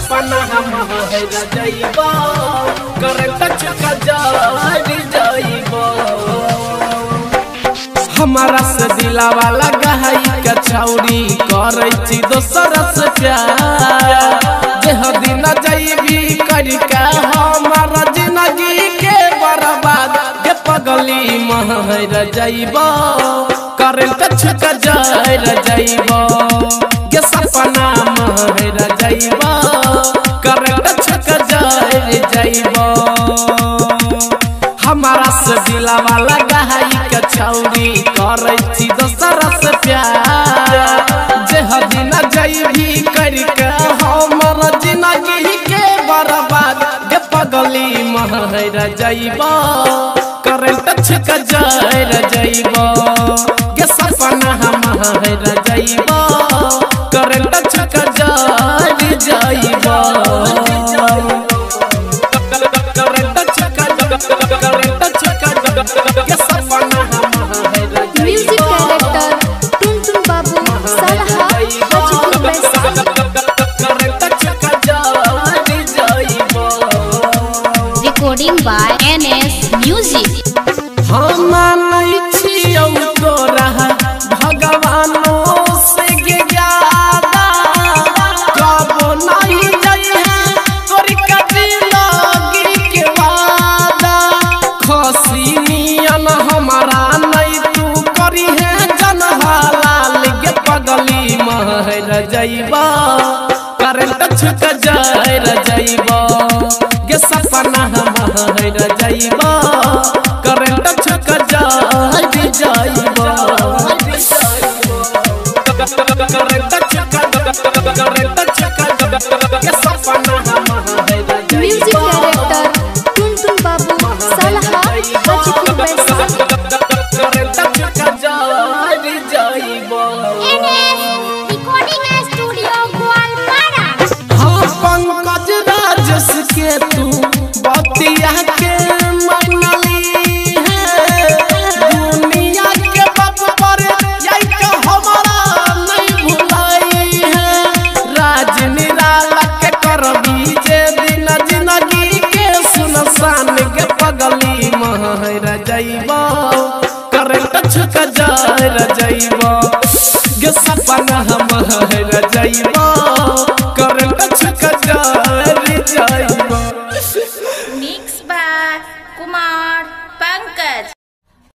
सपना हम है जाइबो करंट छका जाइबो हमारा से दिलावा लगा है कचौड़ी करे छी दोसर से प्यार जेह दिन जाइबी करके हमारा जिंदगी के बर्बाद के पगली महर जाइबो करंट छका जाइबो के सपना महर जाइबो करंट छका जाइबो हमारा से दिलावा लगा है कचौड़ी करे छी दोसर से प्यार जेह दिन जाइबी करके हमर जिंदगी के बर्बाद के पगली महर जाइबो करंट छका जाइबो के सपना महर जाइबो करंट छका जाइबो म्यूजिक डायरेक्टर टुनटुन बाबू सलहा रिकॉर्डिंग बाय NS म्यूजिक हम नहीं छियौ तोरा भगवानो से ज्यादा कबो नहीं जाइए तोरी कदी लगी के वादा खसी नियन हमारा नहीं तू करी है जन हलाल के पगली महर जाइबो करंट छका जाइबो के सपना महर जाइबो करंट छका जाइबो करंट छका के सपना महर म्यूजिक डायरेक्टर टुनटुन बाबू सलहा करंट छका जाइबो रिकॉर्डिंग स्टूडियो गोलपाड़ा हाँ पंकज राजस के तू बतिया के मनली है दुनिया के बाप पर यही का हमारा नहीं भुलाई है राज निराला के करबी जे दिन जिंदगी के सुनसान के पगली महर जाइबो करंट छका जाइबो के सपना महर जाइबो करंट छका जाइबो।